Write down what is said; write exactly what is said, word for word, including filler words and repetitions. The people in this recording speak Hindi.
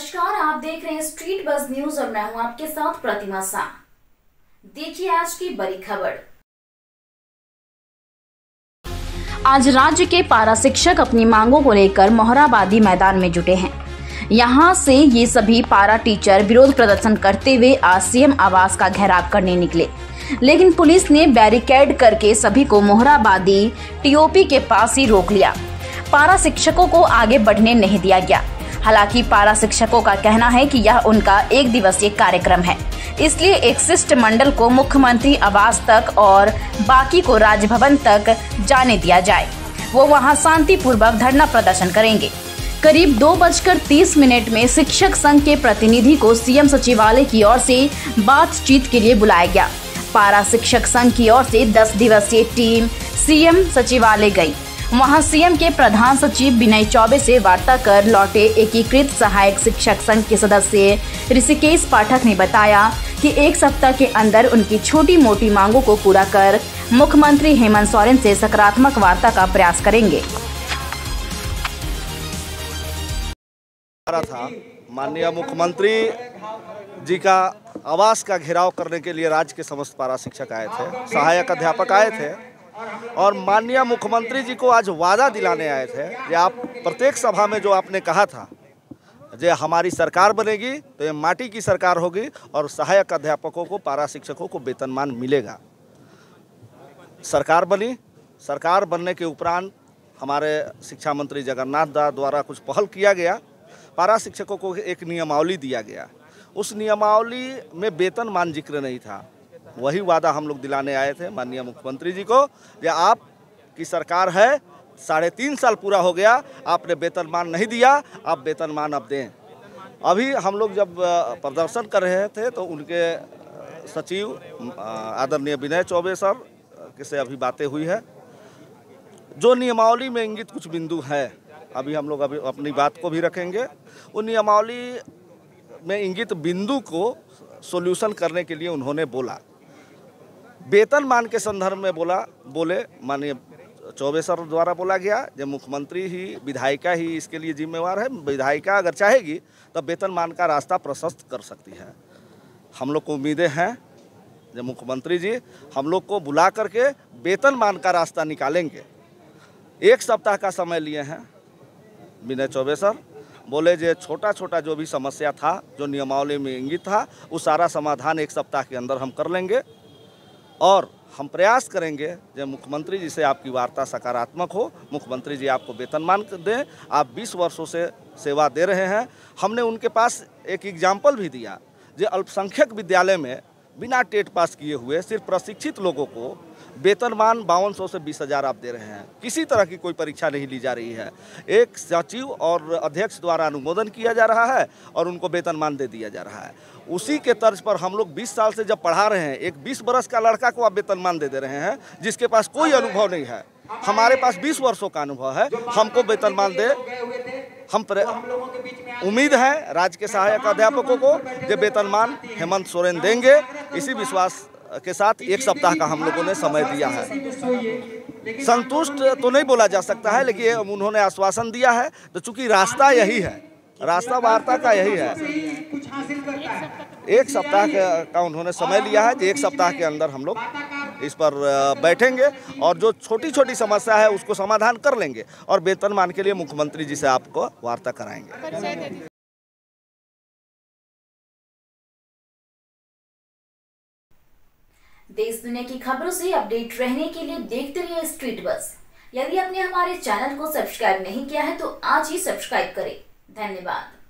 नमस्कार, आप देख रहे हैं स्ट्रीट बज़ न्यूज और मैं हूं आपके साथ प्रतिमा सा। देखिए आज की बड़ी खबर। आज राज्य के पारा शिक्षक अपनी मांगों को लेकर मोहराबादी मैदान में जुटे हैं। यहां से ये सभी पारा टीचर विरोध प्रदर्शन करते हुए आज सीएम आवास का घेराव करने निकले, लेकिन पुलिस ने बैरिकेड करके सभी को मोहराबादी टीओपी के पास ही रोक लिया। पारा शिक्षकों को आगे बढ़ने नहीं दिया गया। हालांकि पारा शिक्षकों का कहना है कि यह उनका एक दिवसीय कार्यक्रम है, इसलिए एक शिष्टमंडल को मुख्यमंत्री आवास तक और बाकी को राजभवन तक जाने दिया जाए। वो वहां शांतिपूर्वक धरना प्रदर्शन करेंगे। करीब दो बजकर तीस मिनट में शिक्षक संघ के प्रतिनिधि को सीएम सचिवालय की ओर से बातचीत के लिए बुलाया गया। पारा शिक्षक संघ की ओर से दस दिवसीय टीम सीएम सचिवालय गई। वहां सीएम के प्रधान सचिव विनय चौबे से वार्ता कर लौटे एकीकृत सहायक शिक्षक संघ के सदस्य ऋषिकेश पाठक ने बताया कि एक सप्ताह के अंदर उनकी छोटी मोटी मांगों को पूरा कर मुख्यमंत्री हेमंत सोरेन से सकारात्मक वार्ता का प्रयास करेंगे। था माननीय मुख्यमंत्री जी का आवास का घेराव करने के लिए राज्य के समस्त पारा शिक्षक आए थे, सहायक अध्यापक आए थे और माननीय मुख्यमंत्री जी को आज वादा दिलाने आए थे कि आप प्रत्येक सभा में जो आपने कहा था जो हमारी सरकार बनेगी तो ये माटी की सरकार होगी और सहायक अध्यापकों को, पारा शिक्षकों को वेतनमान मिलेगा। सरकार बनी। सरकार बनने के उपरांत हमारे शिक्षा मंत्री जगन्नाथ दास द्वारा कुछ पहल किया गया। पारा शिक्षकों को एक नियमावली दिया गया। उस नियमावली में वेतनमान जिक्र नहीं था। वही वादा हम लोग दिलाने आए थे माननीय मुख्यमंत्री जी को कि आप की सरकार है, साढ़े तीन साल पूरा हो गया, आपने वेतनमान नहीं दिया, आप वेतनमान अब दें। अभी हम लोग जब प्रदर्शन कर रहे थे तो उनके सचिव आदरणीय विनय चौबे सर से अभी बातें हुई है। जो नियमावली में इंगित कुछ बिंदु है, अभी हम लोग अभी अपनी बात को भी रखेंगे। उन नियमावली में इंगित बिंदु को सॉल्यूशन करने के लिए उन्होंने बोला। वेतनमान के संदर्भ में बोला बोले माननीय चौबे सर द्वारा बोला गया जो मुख्यमंत्री ही, विधायिका ही इसके लिए जिम्मेवार है। विधायिका अगर चाहेगी तो वेतनमान का रास्ता प्रशस्त कर सकती है। हम लोग को उम्मीदें हैं जो मुख्यमंत्री जी हम लोग को बुला करके वेतनमान का रास्ता निकालेंगे। एक सप्ताह का समय लिए हैं विनय चौबे सर। बोले जो छोटा छोटा जो भी समस्या था, जो नियमावली में इंगित था, वो सारा समाधान एक सप्ताह के अंदर हम कर लेंगे और हम प्रयास करेंगे जो मुख्यमंत्री जी से आपकी वार्ता सकारात्मक हो। मुख्यमंत्री जी आपको वेतनमान दें। आप बीस वर्षों से सेवा दे रहे हैं। हमने उनके पास एक एग्जाम्पल भी दिया जो अल्पसंख्यक विद्यालय में बिना टेट पास किए हुए सिर्फ प्रशिक्षित लोगों को वेतनमान बावन सौ से बीस हज़ार आप दे रहे हैं। किसी तरह की कोई परीक्षा नहीं ली जा रही है। एक सचिव और अध्यक्ष द्वारा अनुमोदन किया जा रहा है और उनको वेतनमान दे दिया जा रहा है। उसी के तर्ज पर हम लोग बीस साल से जब पढ़ा रहे हैं, एक बीस बरस का लड़का को आप वेतनमान दे दे रहे हैं जिसके पास कोई अनुभव नहीं है। हमारे पास बीस वर्षों का अनुभव है, हमको वेतनमान दे। हम उम्मीद है राज्य के सहायक अध्यापकों को जो वेतनमान हेमंत सोरेन देंगे। इसी विश्वास के साथ एक सप्ताह का हम लोगों ने समय दिया है। संतुष्ट तो नहीं बोला जा सकता है, लेकिन उन्होंने आश्वासन दिया है। तो चूंकि रास्ता यही है, रास्ता वार्ता का यही है, एक सप्ताह का उन्होंने समय लिया है। एक सप्ताह के अंदर हम लोग इस पर बैठेंगे और जो छोटी छोटी समस्या है उसको समाधान कर लेंगे और वेतनमान के लिए मुख्यमंत्री जी से आपको वार्ता कराएंगे। देश दुनिया की खबरों से अपडेट रहने के लिए देखते रहिए स्ट्रीट बज़। यदि आपने हमारे चैनल को सब्सक्राइब नहीं किया है तो आज ही सब्सक्राइब करें। धन्यवाद।